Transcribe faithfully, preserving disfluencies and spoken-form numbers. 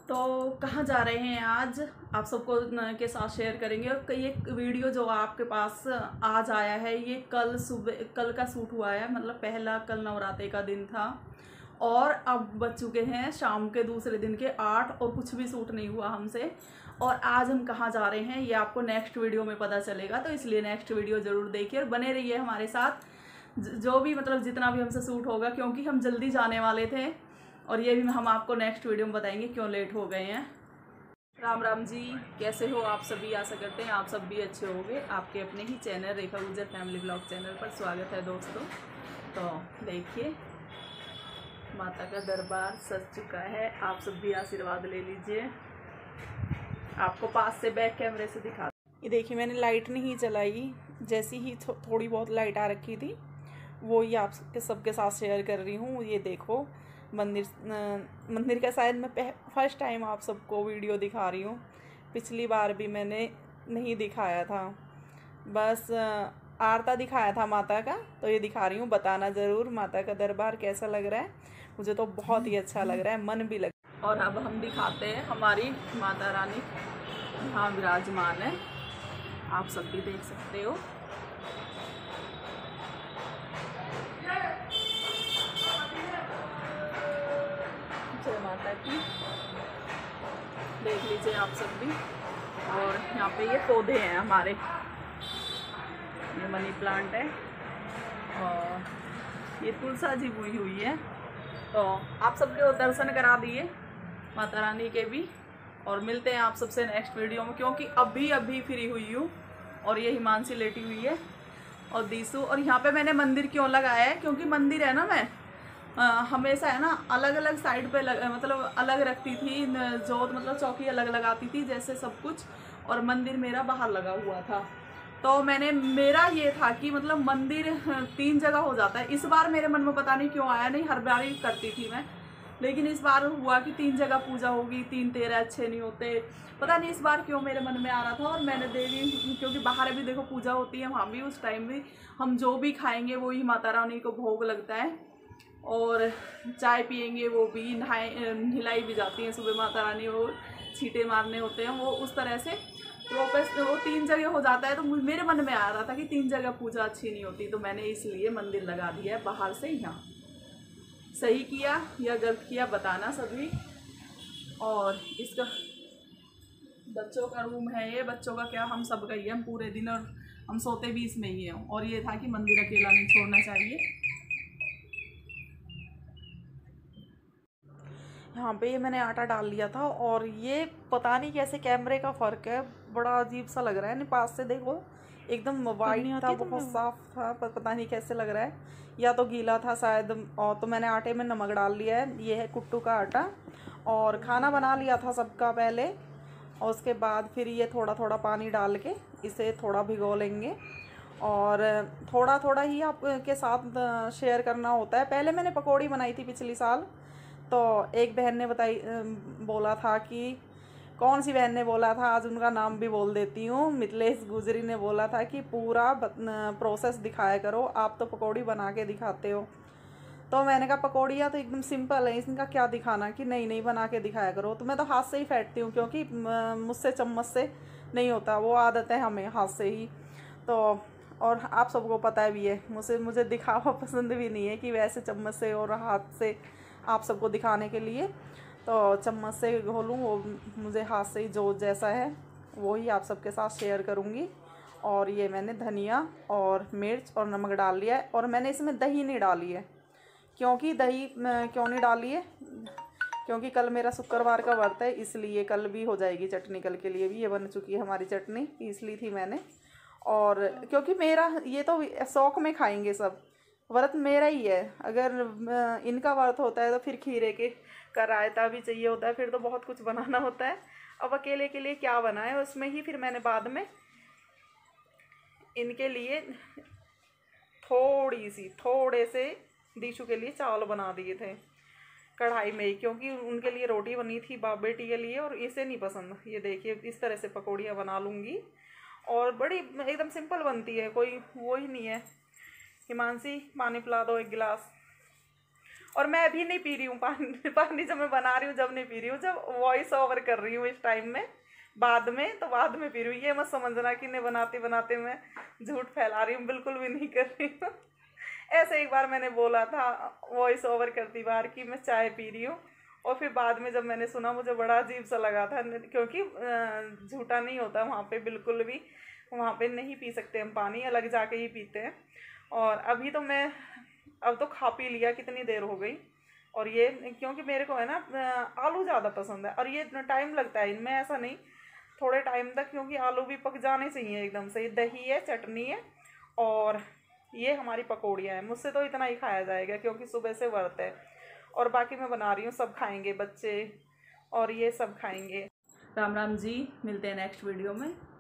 तो कहाँ जा रहे हैं आज आप सबको के साथ शेयर करेंगे। और ये वीडियो जो आपके पास आज आया है ये कल सुबह कल का शूट हुआ है, मतलब पहला कल नवरात्रि का दिन था और अब बज चुके हैं शाम के दूसरे दिन के आठ और कुछ भी शूट नहीं हुआ हमसे। और आज हम कहाँ जा रहे हैं ये आपको नेक्स्ट वीडियो में पता चलेगा, तो इसलिए नेक्स्ट वीडियो ज़रूर देखिए और बने रहिए हमारे साथ। जो भी मतलब जितना भी हमसे शूट होगा, क्योंकि हम जल्दी जाने वाले थे और ये भी हम आपको नेक्स्ट वीडियो में बताएंगे क्यों लेट हो गए हैं। राम राम जी, कैसे हो आप सभी? आशा करते हैं आप सब भी अच्छे होंगे। आपके अपने ही चैनल रेखा गुजर फैमिली ब्लॉग चैनल पर स्वागत है दोस्तों। तो देखिए माता का दरबार सज चुका है, आप सब भी आशीर्वाद ले लीजिए। आपको पास से बैक कैमरे से दिखा, ये देखिए मैंने लाइट नहीं जलाई, जैसी ही थो, थोड़ी बहुत लाइट आ रखी थी वो ही आप सबके सबके साथ शेयर कर रही हूँ। ये देखो मंदिर मंदिर का शायद मैं फर्स्ट टाइम आप सबको वीडियो दिखा रही हूँ। पिछली बार भी मैंने नहीं दिखाया था, बस आरता दिखाया था माता का, तो ये दिखा रही हूँ। बताना ज़रूर माता का दरबार कैसा लग रहा है। मुझे तो बहुत ही अच्छा लग रहा है, मन भी लग। और अब हम दिखाते हैं हमारी माता रानी यहाँ विराजमान है, आप सब भी देख सकते हो। जय माता की, देख लीजिए आप सब भी। और यहाँ पे ये पौधे हैं हमारे, ये मनी प्लांट है और ये तुलसा जी बोई हुई है। तो आप सबके दर्शन करा दिए माता रानी के भी, और मिलते हैं आप सबसे नेक्स्ट वीडियो में, क्योंकि अभी अभी फ्री हुई हूँ। और ये हिमांशी लेटी हुई है और दीसू। और यहाँ पे मैंने मंदिर क्यों लगाया है, क्योंकि मंदिर है ना, मैं आ, हमेशा है ना अलग अलग साइड पे लग, मतलब अलग रखती थी जोत, मतलब चौकी अलग लगाती थी जैसे सब कुछ, और मंदिर मेरा बाहर लगा हुआ था। तो मैंने मेरा ये था कि मतलब मंदिर तीन जगह हो जाता है। इस बार मेरे मन में पता नहीं क्यों आया, नहीं हर बार ही करती थी मैं, लेकिन इस बार हुआ कि तीन जगह पूजा होगी, तीन तेरह अच्छे नहीं होते, पता नहीं इस बार क्यों मेरे मन में आ रहा था। और मैंने देवी, क्योंकि बाहर भी देखो पूजा होती है, वहाँ भी उस टाइम भी हम जो भी खाएंगे वो ही माता रानी को भोग लगता है, और चाय पियेंगे वो भी, नहाए नहलाई भी जाती हैं सुबह माता रानी, वो छींटे मारने होते हैं वो, उस तरह से प्रोपेस वो तीन जगह हो जाता है। तो मेरे मन में आ रहा था कि तीन जगह पूजा अच्छी नहीं होती, तो मैंने इसलिए मंदिर लगा दिया है बाहर से यहाँ। सही किया या गलत किया बताना सभी। और इसका बच्चों का रूम है ये, बच्चों का क्या हम सब का ही है, हम पूरे दिन और हम सोते भी इसमें ही हैं। और ये था कि मंदिर अकेला नहीं छोड़ना चाहिए। यहाँ पे ये मैंने आटा डाल लिया था, और ये पता नहीं कैसे कैमरे का फ़र्क है, बड़ा अजीब सा लग रहा है। पास से देखो एकदम वाइट था, बहुत साफ था, पर पता नहीं कैसे लग रहा है, या तो गीला था शायद। और तो मैंने आटे में नमक डाल लिया है, ये है कुट्टू का आटा। और खाना बना लिया था सबका पहले, और उसके बाद फिर ये थोड़ा थोड़ा पानी डाल के इसे थोड़ा भिगो लेंगे। और थोड़ा थोड़ा ही आपके साथ शेयर करना होता है। पहले मैंने पकौड़ी बनाई थी पिछली साल, तो एक बहन ने बताई बोला था कि, कौन सी बहन ने बोला था, आज उनका नाम भी बोल देती हूँ, मिथिलेश गुजरी ने बोला था कि पूरा प्रोसेस दिखाया करो, आप तो पकौड़ी बना के दिखाते हो। तो मैंने कहा पकौड़ियाँ तो एकदम सिंपल है, इनका क्या दिखाना, कि नहीं नहीं बना के दिखाया करो। तो मैं तो हाथ से ही फेंटती हूँ, क्योंकि मुझसे चम्मच से नहीं होता, वो आदत है हमें हाथ से ही। तो और आप सबको पता भी है, मुझे मुझे दिखावा पसंद भी नहीं है कि वैसे चम्मच से और हाथ से आप सबको दिखाने के लिए, तो चम्मच से घोलूँ, वो मुझे हाथ से ही जो जैसा है वो ही आप सबके साथ शेयर करूँगी। और ये मैंने धनिया और मिर्च और नमक डाल लिया है, और मैंने इसमें दही नहीं डाली है। क्योंकि दही क्यों नहीं डाली है, क्योंकि कल मेरा शुक्रवार का व्रत है, इसलिए कल भी हो जाएगी चटनी, कल के लिए भी ये बन चुकी है हमारी चटनी, इसलिए थी मैंने। और क्योंकि मेरा ये तो शौक़ में खाएंगे सब, व्रत मेरा ही है। अगर इनका व्रत होता है तो फिर खीरे के का रायता भी चाहिए होता है, फिर तो बहुत कुछ बनाना होता है। अब अकेले के लिए क्या बनाए, उसमें ही फिर मैंने बाद में इनके लिए थोड़ी सी थोड़े से दीशु के लिए चावल बना दिए थे कढ़ाई में ही, क्योंकि उनके लिए रोटी बनी थी बाप बेटी के लिए, और इसे नहीं पसंद। ये देखिए इस तरह से पकौड़ियाँ बना लूँगी, और बड़ी एकदम सिंपल बनती है, कोई वो ही नहीं है। हिमांशी पानी पिला दो एक गिलास। और मैं अभी नहीं पी रही हूँ पानी पानी जब मैं बना रही हूँ जब नहीं पी रही हूँ, जब वॉइस ओवर कर रही हूँ इस टाइम में, बाद में तो बाद में पी रही हूँ। ये मत समझना कि नहीं बनाते बनाते मैं झूठ फैला रही हूँ, बिल्कुल भी नहीं कर रही हूँ। ऐसे एक बार मैंने बोला था वॉइस ओवर करती बार कि मैं चाय पी रही हूँ, और फिर बाद में जब मैंने सुना मुझे बड़ा अजीब सा लगा था, क्योंकि झूठा नहीं होता वहाँ पे बिल्कुल भी, वहाँ पे नहीं पी सकते हम पानी, अलग जाके ही पीते हैं। और अभी तो मैं अब तो खा पी लिया, कितनी देर हो गई। और ये क्योंकि मेरे को है ना आलू ज़्यादा पसंद है, और ये टाइम लगता है इनमें, ऐसा नहीं थोड़े टाइम तक, क्योंकि आलू भी पक जाने चाहिए एकदम से। दही है, चटनी है, और ये हमारी पकौड़ियाँ हैं। मुझसे तो इतना ही खाया जाएगा क्योंकि सुबह से व्रत है, और बाकी मैं बना रही हूँ, सब खाएंगे बच्चे और ये सब खाएंगे। राम राम जी, मिलते हैं नेक्स्ट वीडियो में।